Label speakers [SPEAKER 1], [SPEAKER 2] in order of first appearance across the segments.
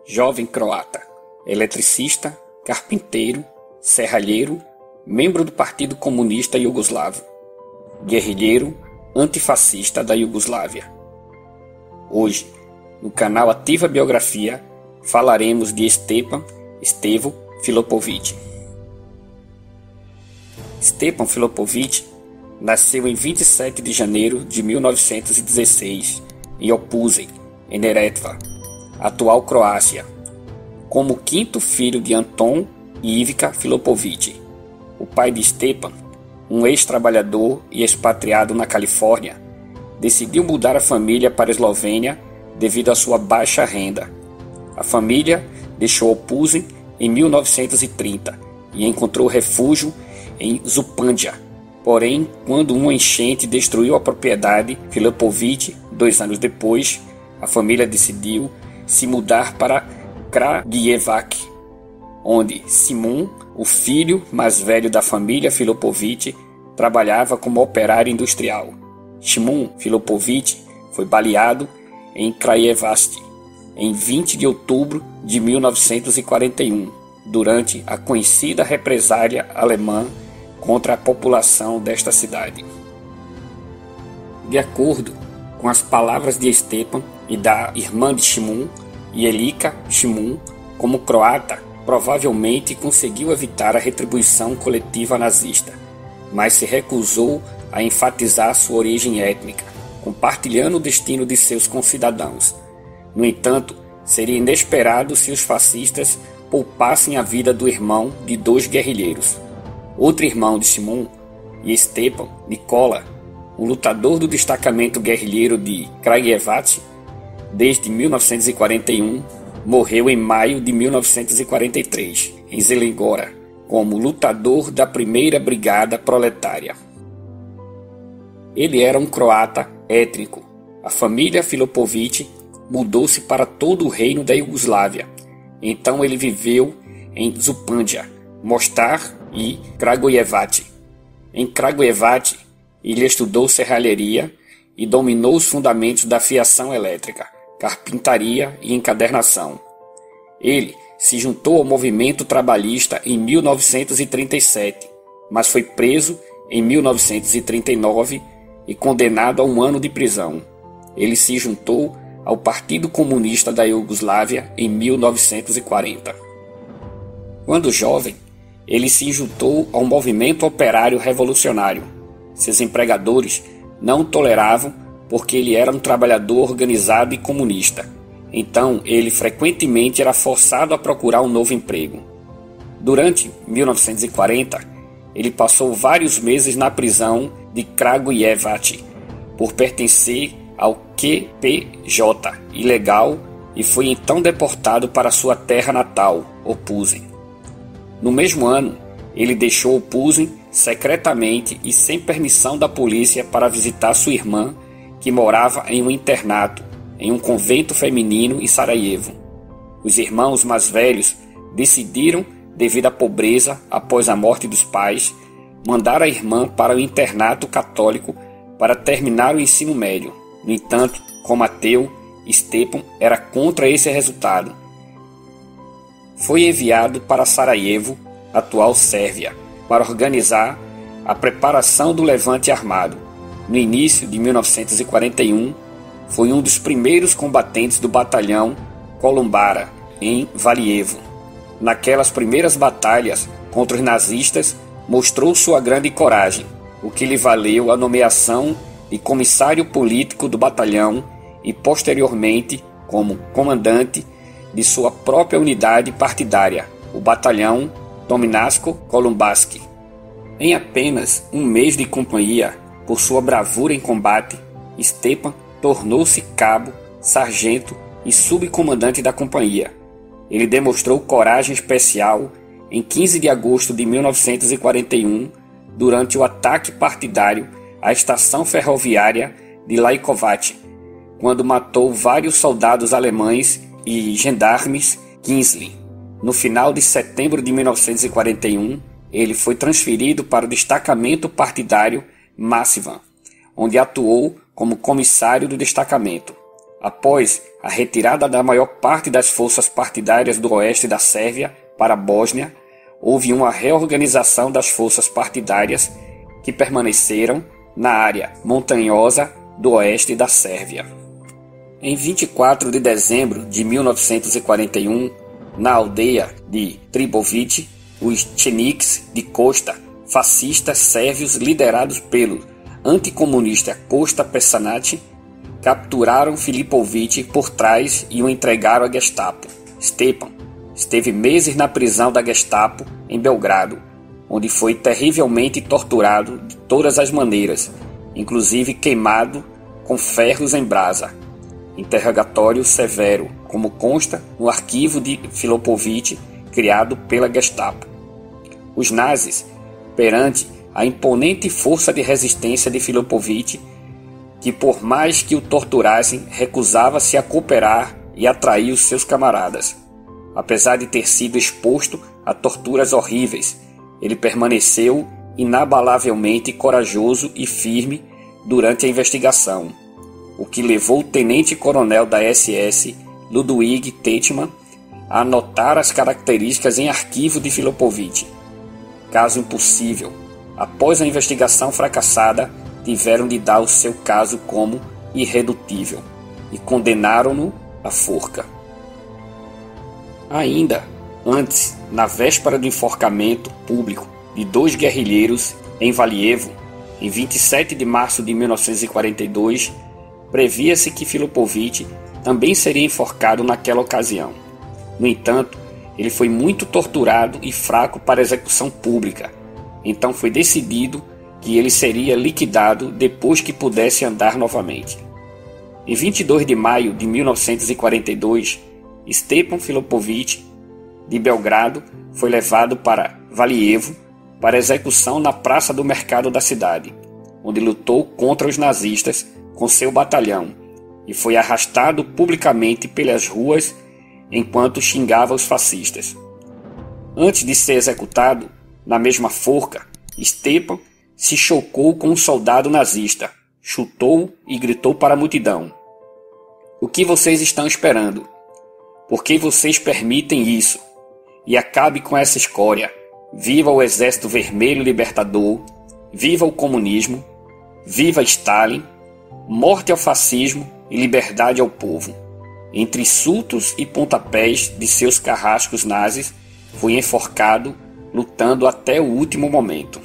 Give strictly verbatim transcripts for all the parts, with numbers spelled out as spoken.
[SPEAKER 1] jovem croata, eletricista, carpinteiro, serralheiro, membro do Partido Comunista Iugoslavo, guerrilheiro antifascista da Iugoslávia. Hoje, no canal Ativa Biografia, falaremos de Stepan Stevo Filipović. Stepan Filipović nasceu em vinte e sete de janeiro de mil novecentos e dezesseis em Opuzem, em Neretva, atual Croácia, como quinto filho de Anton e Ivica Filipović. O pai de Stepan, um ex-trabalhador e expatriado na Califórnia, decidiu mudar a família para a Eslovênia devido à sua baixa renda. A família deixou Opuzem em mil novecentos e trinta e encontrou refúgio em Županja. Porém, quando uma enchente destruiu a propriedade, Filipović, dois anos depois, a família decidiu se mudar para Kragujevac, onde Šimon, o filho mais velho da família Filipović, trabalhava como operário industrial. Šimon Filipović foi baleado em Kragujevac em vinte de outubro de mil novecentos e quarenta e um, durante a conhecida represália alemã contra a população desta cidade. De acordo com as palavras de Stepan e da irmã de Šimon, Jelica Šimon, como croata, provavelmente conseguiu evitar a retribuição coletiva nazista, mas se recusou a enfatizar sua origem étnica, compartilhando o destino de seus concidadãos. No entanto, seria inesperado se os fascistas poupassem a vida do irmão de dois guerrilheiros. Outro irmão de Šimon, Stepan, Nikola, um lutador do destacamento guerrilheiro de Kragujevac, desde mil novecentos e quarenta e um, morreu em maio de mil novecentos e quarenta e três, em Zelengora, como lutador da primeira Brigada Proletária. Ele era um croata étnico. A família Filipović mudou-se para todo o reino da Iugoslávia. Então ele viveu em Županja, Mostar e Kragujevac. Em Kragujevac, ele estudou serralheria e dominou os fundamentos da fiação elétrica, carpintaria e encadernação. Ele se juntou ao movimento trabalhista em mil novecentos e trinta e sete, mas foi preso em mil novecentos e trinta e nove e condenado a um ano de prisão. Ele se juntou ao Partido Comunista da Iugoslávia em mil novecentos e quarenta. Quando jovem, ele se juntou ao movimento operário revolucionário. Seus empregadores não o toleravam porque ele era um trabalhador organizado e comunista. Então, ele frequentemente era forçado a procurar um novo emprego. Durante mil novecentos e quarenta, ele passou vários meses na prisão de Kragujevac por pertencer ao Q P J ilegal e foi então deportado para sua terra natal, Opuzem. No mesmo ano, ele deixou Opuzem secretamente e sem permissão da polícia para visitar sua irmã, que morava em um internato, em um convento feminino em Sarajevo. Os irmãos mais velhos decidiram, devido à pobreza após a morte dos pais, mandar a irmã para o internato católico para terminar o ensino médio. No entanto, como ateu, Stepan era contra esse resultado. Foi enviado para Sarajevo, atual Sérvia, para organizar a preparação do levante armado. No início de mil novecentos e quarenta e um, foi um dos primeiros combatentes do batalhão Kolumbara, em Valjevo. Naquelas primeiras batalhas contra os nazistas, mostrou sua grande coragem, o que lhe valeu a nomeação de comissário político do batalhão e, posteriormente, como comandante de sua própria unidade partidária, o batalhão Dominaško-Kolumbanski. Em apenas um mês de companhia, por sua bravura em combate, Stepan tornou-se cabo, sargento e subcomandante da companhia. Ele demonstrou coragem especial em quinze de agosto de mil novecentos e quarenta e um, durante o ataque partidário à estação ferroviária de Lajkovac, quando matou vários soldados alemães e gendarmes Kinzli. No final de setembro de mil novecentos e quarenta e um, ele foi transferido para o destacamento partidário Massivan, onde atuou como comissário do destacamento. Após a retirada da maior parte das forças partidárias do oeste da Sérvia para a Bósnia, houve uma reorganização das forças partidárias que permaneceram na área montanhosa do oeste da Sérvia. Em vinte e quatro de dezembro de mil novecentos e quarenta e um, na aldeia de Tribovice, os Četniks de Kosta, fascistas sérvios liderados pelo anticomunista Kosta Pesanati, capturaram Filipović por trás e o entregaram à Gestapo. Stepan esteve meses na prisão da Gestapo em Belgrado, onde foi terrivelmente torturado de todas as maneiras, inclusive queimado com ferros em brasa. Interrogatório severo, como consta no arquivo de Filipović criado pela Gestapo. Os nazis, perante a imponente força de resistência de Filipović, que por mais que o torturassem, recusava-se a cooperar e atrair os seus camaradas. Apesar de ter sido exposto a torturas horríveis, ele permaneceu inabalavelmente corajoso e firme durante a investigação, o que levou o tenente-coronel da S S, Ludwig Teichmann, a anotar as características em arquivo de Filipović. Caso impossível, após a investigação fracassada, tiveram de dar o seu caso como irredutível e condenaram-no à forca. Ainda antes, na véspera do enforcamento público de dois guerrilheiros em Valjevo, em vinte e sete de março de mil novecentos e quarenta e dois, previa-se que Filipović também seria enforcado naquela ocasião. No entanto, ele foi muito torturado e fraco para execução pública, então foi decidido que ele seria liquidado depois que pudesse andar novamente. Em vinte e dois de maio de mil novecentos e quarenta e dois, Stepan Filipović, de Belgrado, foi levado para Valjevo para execução na praça do mercado da cidade, onde lutou contra os nazistas com seu batalhão e foi arrastado publicamente pelas ruas enquanto xingava os fascistas. Antes de ser executado, na mesma forca, Stepan se chocou com um soldado nazista, chutou e gritou para a multidão: "O que vocês estão esperando? Por que vocês permitem isso? E acabe com essa escória. Viva o Exército Vermelho Libertador, viva o comunismo, viva Stalin, morte ao fascismo e liberdade ao povo." Entre insultos e pontapés de seus carrascos nazis, foi enforcado, lutando até o último momento.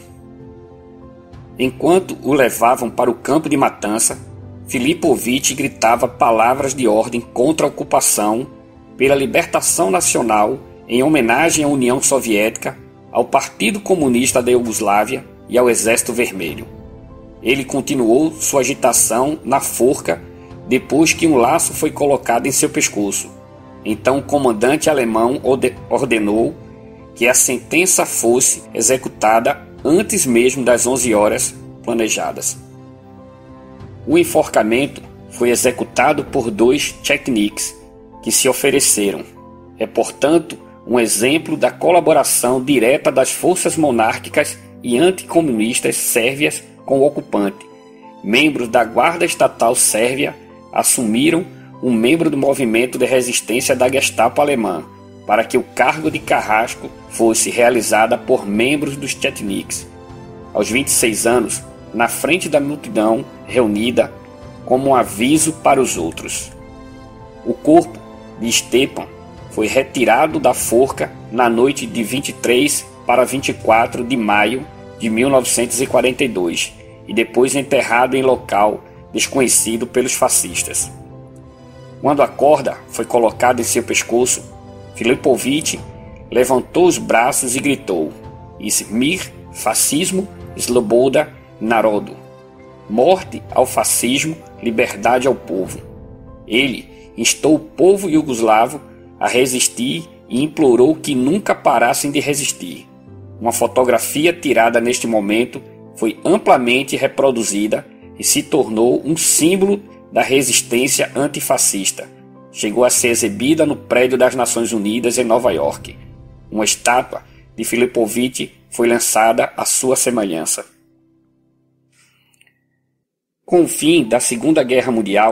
[SPEAKER 1] Enquanto o levavam para o campo de matança, Filipović gritava palavras de ordem contra a ocupação, pela libertação nacional, em homenagem à União Soviética, ao Partido Comunista da Iugoslávia e ao Exército Vermelho. Ele continuou sua agitação na forca depois que um laço foi colocado em seu pescoço. Então o comandante alemão ordenou que a sentença fosse executada antes mesmo das onze horas planejadas. O enforcamento foi executado por dois Četniks que se ofereceram. É, portanto, um exemplo da colaboração direta das forças monárquicas e anticomunistas sérvias com o ocupante. Membros da Guarda Estatal Sérvia assumiram um membro do movimento de resistência da Gestapo alemã, para que o cargo de carrasco fosse realizada por membros dos Četniks. Aos vinte e seis anos, na frente da multidão reunida, como um aviso para os outros. O corpo de Stepan foi retirado da forca na noite de vinte e três para vinte e quatro de maio de mil novecentos e quarenta e dois e depois enterrado em local desconhecido pelos fascistas. Quando a corda foi colocada em seu pescoço, Filipović levantou os braços e gritou: "Smir fascismo, sloboda narodu." Morte ao fascismo, liberdade ao povo. Ele instou o povo iugoslavo a resistir e implorou que nunca parassem de resistir. Uma fotografia tirada neste momento foi amplamente reproduzida e se tornou um símbolo da resistência antifascista. Chegou a ser exibida no prédio das Nações Unidas em Nova York. Uma estátua de Filipović foi lançada à sua semelhança. Com o fim da Segunda Guerra Mundial,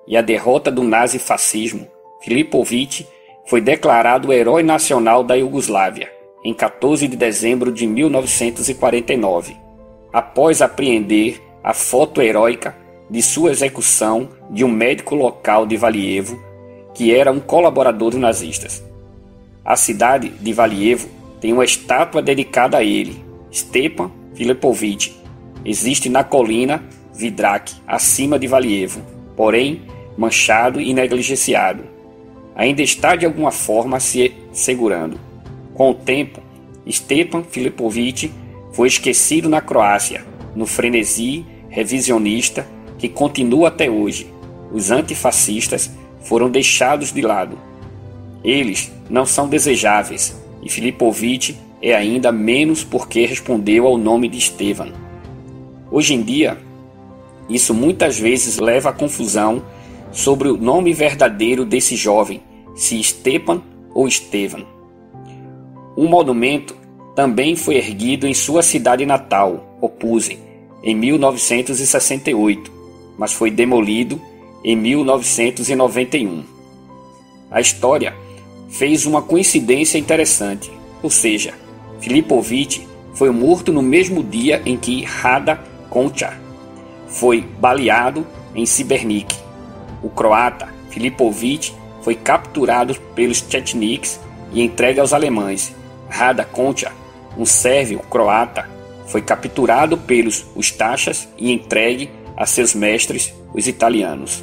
[SPEAKER 1] e a derrota do nazifascismo, Filipović foi declarado herói nacional da Iugoslávia em quatorze de dezembro de mil novecentos e quarenta e nove, após apreender a foto heróica de sua execução de um médico local de Valjevo, que era um colaborador dos nazistas. A cidade de Valjevo tem uma estátua dedicada a ele, Stepan Filipović. Existe na colina Vidrac, acima de Valjevo, porém manchado e negligenciado. Ainda está de alguma forma se segurando. Com o tempo, Stepan Filipović foi esquecido na Croácia, no frenesi revisionista que continua até hoje. Os antifascistas foram deixados de lado. Eles não são desejáveis, e Filipović é ainda menos porque respondeu ao nome de Estevan. Hoje em dia, isso muitas vezes leva à confusão sobre o nome verdadeiro desse jovem, se Stepan ou Estevan. Um monumento também foi erguido em sua cidade natal, Opuzem, em mil novecentos e sessenta e oito, mas foi demolido em mil novecentos e noventa e um. A história fez uma coincidência interessante, ou seja, Filipović foi morto no mesmo dia em que Rada Končar foi baleado em Šibenik. O croata Filipović foi capturado pelos Chetniks e entregue aos alemães. Rada Končar, um sérvio croata, foi capturado pelos Ustašas e entregue a seus mestres, os italianos.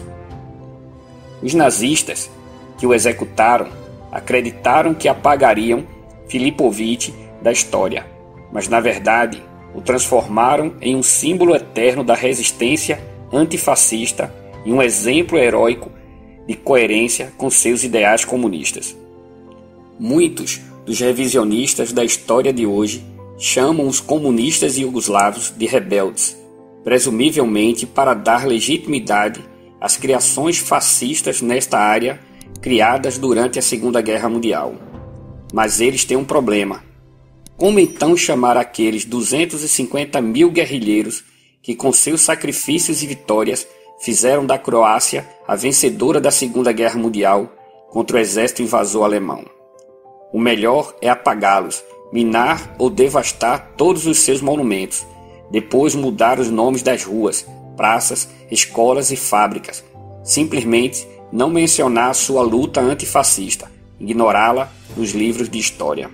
[SPEAKER 1] Os nazistas que o executaram acreditaram que apagariam Filipović da história, mas na verdade o transformaram em um símbolo eterno da resistência antifascista e um exemplo heróico de coerência com seus ideais comunistas. Muitos dos revisionistas da história de hoje chamam os comunistas iugoslavos de rebeldes, presumivelmente para dar legitimidade às criações fascistas nesta área criadas durante a Segunda Guerra Mundial. Mas eles têm um problema. Como então chamar aqueles duzentos e cinquenta mil guerrilheiros que com seus sacrifícios e vitórias fizeram da Croácia a vencedora da Segunda Guerra Mundial contra o exército invasor alemão? O melhor é apagá-los, minar ou devastar todos os seus monumentos, depois mudar os nomes das ruas, praças, escolas e fábricas, simplesmente não mencionar sua luta antifascista, ignorá-la nos livros de história.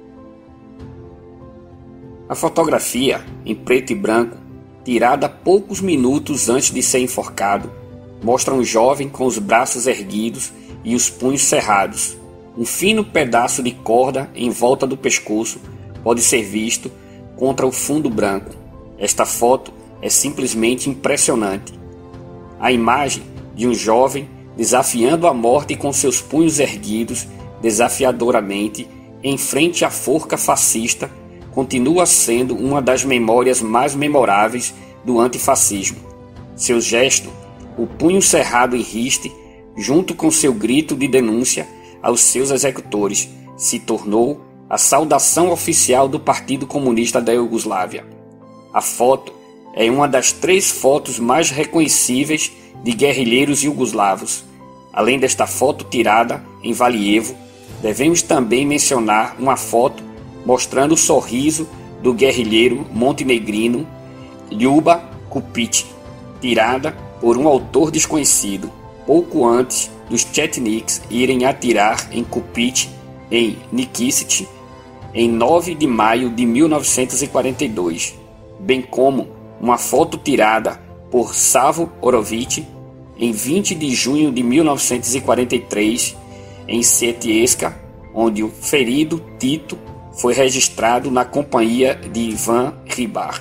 [SPEAKER 1] A fotografia, em preto e branco, tirada poucos minutos antes de ser enforcado, mostra um jovem com os braços erguidos e os punhos cerrados. Um fino pedaço de corda em volta do pescoço pode ser visto contra o fundo branco. Esta foto é simplesmente impressionante. A imagem de um jovem desafiando a morte com seus punhos erguidos desafiadoramente em frente à forca fascista continua sendo uma das memórias mais memoráveis do antifascismo. Seu gesto, o punho cerrado em riste, junto com seu grito de denúncia aos seus executores, se tornou a saudação oficial do Partido Comunista da Iugoslávia. A foto é uma das três fotos mais reconhecíveis de guerrilheiros iugoslavos. Além desta foto tirada em Valjevo, devemos também mencionar uma foto mostrando o sorriso do guerrilheiro montenegrino Ljuba Kupić, tirada por um autor desconhecido, pouco antes dos Chetniks irem atirar em Kupić em Nikšić em nove de maio de mil novecentos e quarenta e dois, bem como uma foto tirada por Savo Orović em vinte de junho de mil novecentos e quarenta e três em Sietieska, onde o ferido Tito foi registrado na companhia de Ivan Hribar.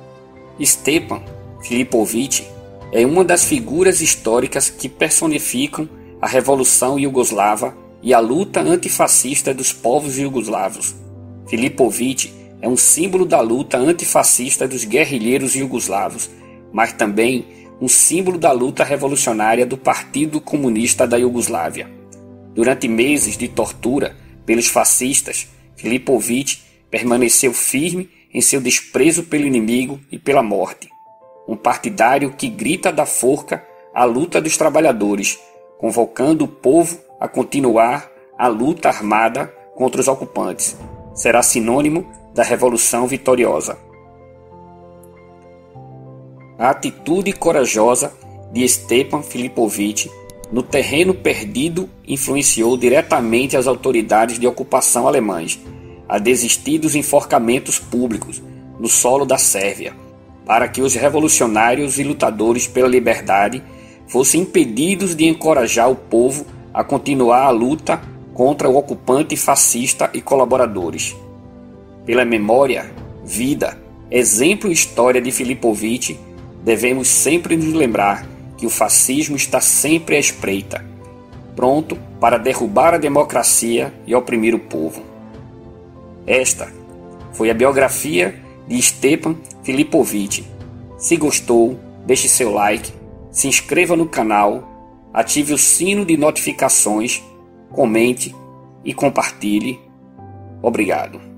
[SPEAKER 1] Stepan Filipović é uma das figuras históricas que personificam a Revolução Iugoslava e a luta antifascista dos povos iugoslavos. Filipović é um símbolo da luta antifascista dos guerrilheiros iugoslavos, mas também um símbolo da luta revolucionária do Partido Comunista da Iugoslávia. Durante meses de tortura pelos fascistas, Filipović permaneceu firme em seu desprezo pelo inimigo e pela morte. Um partidário que grita da forca a luta dos trabalhadores, convocando o povo a continuar a luta armada contra os ocupantes. Será sinônimo da Revolução Vitoriosa. A atitude corajosa de Stepan Filipovich no terreno perdido influenciou diretamente as autoridades de ocupação alemãs a desistir dos enforcamentos públicos no solo da Sérvia, para que os revolucionários e lutadores pela liberdade fossem impedidos de encorajar o povo a continuar a luta contra o ocupante fascista e colaboradores. Pela memória, vida, exemplo e história de Filipovich, devemos sempre nos lembrar que o fascismo está sempre à espreita, pronto para derrubar a democracia e oprimir o povo. Esta foi a biografia de Stepan Filipovich. Se gostou, deixe seu like, se inscreva no canal, ative o sino de notificações, comente e compartilhe. Obrigado.